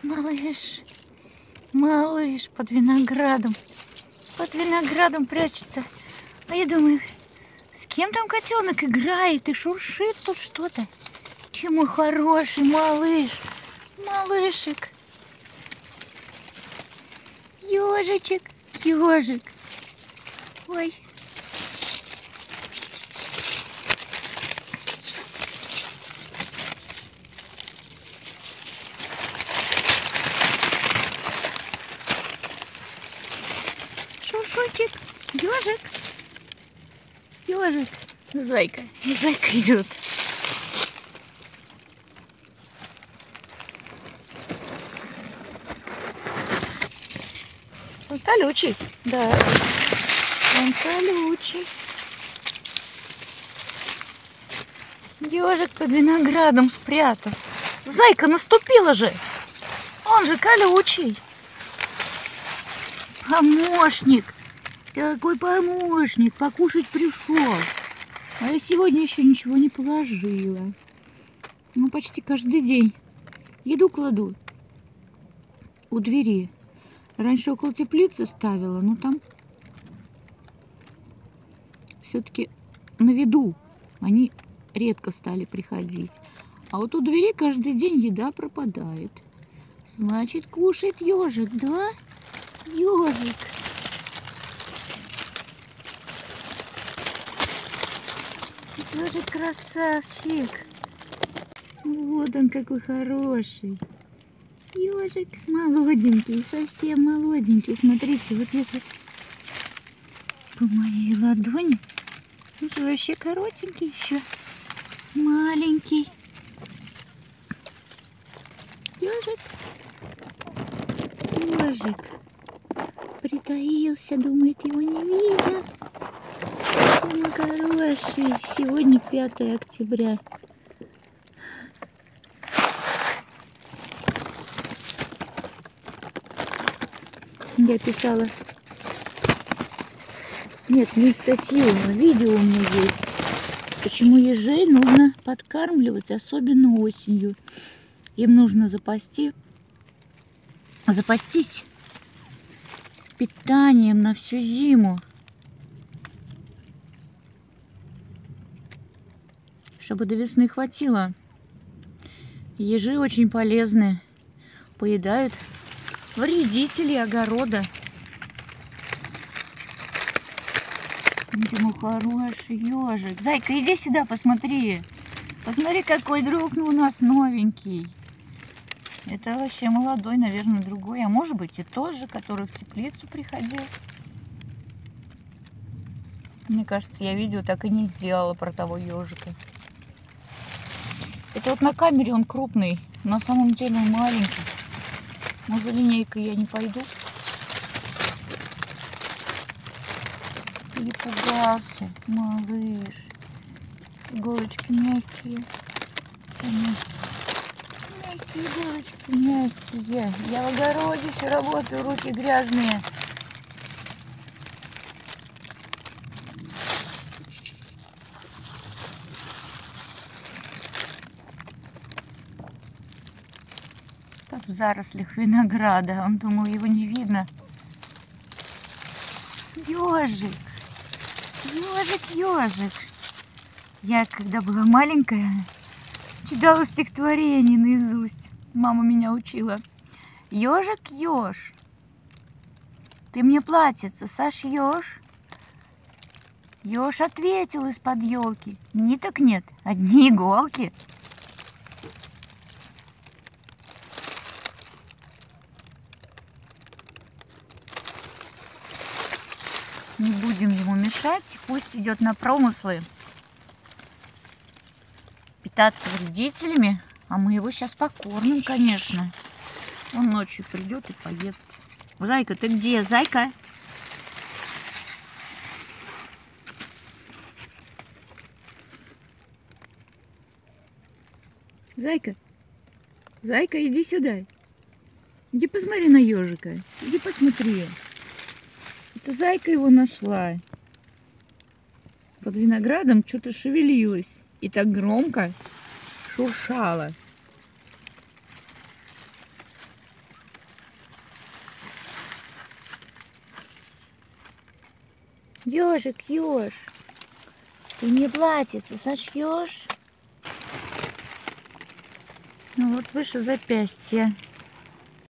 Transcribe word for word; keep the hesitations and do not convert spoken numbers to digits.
Малыш, малыш под виноградом. Под виноградом прячется. А я думаю, с кем там котенок играет и шуршит тут что-то. Ты мой хороший малыш, малышик. Ежичек, ежик. Ой. Шуршучек, ежик, ежик, зайка, зайка идет. Он колючий, да, он колючий. Ежик под виноградом спрятался. Зайка наступила же, он же колючий. Помощник, такой помощник, покушать пришел. А я сегодня еще ничего не положила. Ну, почти каждый день еду кладу у двери. Раньше около теплицы ставила, но там все-таки на виду. Они редко стали приходить. А вот у двери каждый день еда пропадает. Значит, кушает ежик, да? Ежик. Ежик красавчик. Вот он какой хороший. Ежик молоденький, совсем молоденький. Смотрите, вот если по моей ладони, он же вообще коротенький еще, маленький. Ежик, ежик притаился, думает, его не видно. Он хороший. Сегодня пятое октября. Я писала, нет, не статью, но видео у меня есть, почему ежей нужно подкармливать, особенно осенью. Им нужно запасти, запастись питанием на всю зиму, чтобы до весны хватило. Ежи очень полезны, поедают вредители огорода. Ты мой хороший ежик. Зайка, иди сюда, посмотри. Посмотри, какой друг у нас новенький. Это вообще молодой, наверное, другой. А может быть и тот же, который в теплицу приходил. Мне кажется, я видео так и не сделала про того ежика. Это вот на камере он крупный. На самом деле он маленький. Но за линейкой я не пойду. Перепугался, малыш. Иголочки мягкие. Мягкие иголочки, мягкие. Я в огороде все работаю, руки грязные. Как в зарослях винограда. Он думал, его не видно. Ежик, ежик, ежик. Я, когда была маленькая, читала стихотворение наизусть. Мама меня учила. Ежик, еж, ты мне платьице сошьешь? Еж ответил из-под елки. Ниток нет, одни иголки. Не будем ему мешать, пусть идет на промыслы питаться вредителями, а мы его сейчас покормим, конечно. Он ночью придет и поест. Зайка, ты где? Зайка? Зайка, Зайка, иди сюда. Иди посмотри на ежика. Иди посмотри. Это Зайка его нашла. Под виноградом что-то шевелилось. И так громко шуршало. Ежик, еж, ты мне платьице сошьешь? Ну вот выше запястья.